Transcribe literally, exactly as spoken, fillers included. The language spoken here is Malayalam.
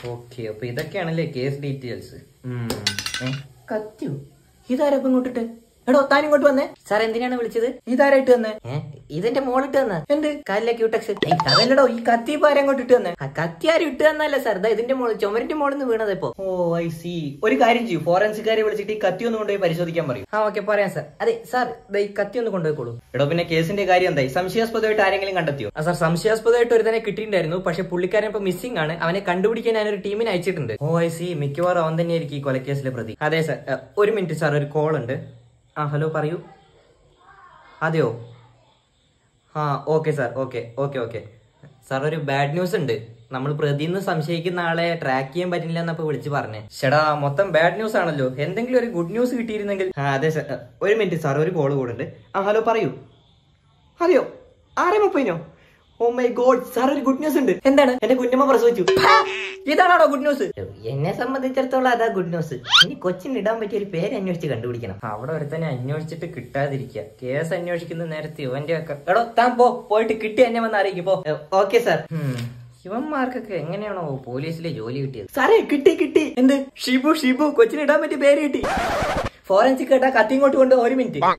ഓക്കെ, അപ്പൊ ഇതൊക്കെയാണല്ലേ കേസ് ഡീറ്റെയിൽസ്. കത്തിയോ? ഇതാരപ്പം ഇങ്ങോട്ടിട്ട്? എടോ താൻ ഇങ്ങോട്ട് വന്നേ. സാർ എന്തിനാണ് വിളിച്ചത്? ഇതാരായിട്ട് തന്നെ? ഇതെന്റെ മോളിട്ട് തന്നെ. എന്ത് കാലിലെ ക്യൂടെക്സ്? അതല്ലടോ, ഈ കത്തി ഇപ്പൊ ആരെങ്ങോട്ട് ഇട്ട് തന്നെ? കത്തി ആരും ഇട്ട് തന്നല്ല സാർ, ഇതിന്റെ മോള് ചുമരിന്റെ മോളിൽ നിന്ന് വീണത് ഇപ്പൊ. Oh I see. ഒരു കാര്യം ചെയ്യൂ, ഫോറൻസിക്കാരെ വിളിച്ചിട്ട് ഈ കത്തി ഒന്ന് കൊണ്ടുപോയി പരിശോധിക്കാൻ പറയും. ആ ഓക്കെ പറയാം സാർ. അതെ സാർ, ഈ കത്തി ഒന്ന് കൊണ്ടുപോയിക്കോളൂ. എടോ പിന്നെ കേസിന്റെ കാര്യം എന്തായി? സംശയാസ്പദമായിട്ട് ആരെങ്കിലും കണ്ടെത്തിയോ? ആ സാർ, സംശയാസ്പദമായിട്ട് ഒരു തന്നെ കിട്ടിയിട്ടുണ്ടായിരുന്നു. പക്ഷെ പുള്ളിക്കാരൻ ഇപ്പൊ മിസ്സിംഗ് ആണ്. അവനെ കണ്ടുപിടിക്കാൻ ഞാനൊരു ടീമിനെ അയച്ചിട്ടുണ്ട്. Oh I see. മിക്കവാറും അവൻ തന്നെയായിരിക്കും ഈ കൊലക്കേസിലെ പ്രതി. അതെ സാർ, ഒരു മിനിറ്റ് സാർ, ഒരു കോൾ ഉണ്ട്. ആ ഹലോ പറയൂ. അതെയോ? ആ okay sir, okay okay okay sir. ഒരു ബാഡ് ന്യൂസ് ഉണ്ട്. നമ്മൾ പ്രതിന്ന് സംശയിക്കുന്ന ആളെ ട്രാക്ക് ചെയ്യാൻ പറ്റില്ല എന്നപ്പോ വിളിച്ച് പറഞ്ഞേ. ചേടാ മൊത്തം ബാഡ് ന്യൂസ് ആണല്ലോ. എന്തെങ്കിലും ഒരു ഗുഡ് ന്യൂസ് കിട്ടിയിരുന്നെങ്കിൽ. ആ അതെ സാർ, ഒരു മിനിറ്റ് സാർ, ഒരു കോള് കൂടുണ്ട്. ആ ഹലോ പറയൂ. അതെയോ? ആരെ മുപ്പതിനോ? ഓ മൈ ഗോഡ് സാർ, ഒരു ഗുഡ് ന്യൂസ് ഉണ്ട്. എന്താണ്? എന്റെ കുഞ്ഞമ്മ പ്രസവിച്ചു. ഇതാണോ ഗുഡ് ന്യൂസ്? എന്നെ സംബന്ധിച്ചിടത്തോളം അതാ ഗുഡ് ന്യൂസ്. ഇനി കൊച്ചിന് ഇടാൻ പറ്റിയ ഒരു പേര് അന്വേഷിച്ച് കണ്ടുപിടിക്കണം. അവിടെ ഒരുത്തന്നെ അന്വേഷിച്ചിട്ട് കിട്ടാതിരിക്കുക. കേസ് അന്വേഷിക്കുന്ന നേരത്തെ ഇവന്റെ ഒക്കെ. എടോ താൻ പോ, പോയിട്ട് കിട്ടി എന്നെ വന്ന് അറിയിക്കും. പോ. Okay sir. ഇവന്മാർക്കൊക്കെ എങ്ങനെയാണോ പോലീസിലെ ജോലി കിട്ടിയത്? സാറേ കിട്ടി കിട്ടി. എന്ത്? ഷിബു ഷിബു, കൊച്ചിന് ഇടാൻ പറ്റിയ പേര് കിട്ടി. ഫോറൻസിക് കേട്ടാ കത്തി ഇങ്ങോട്ട് കൊണ്ട്. ഒരു മിനിറ്റ്.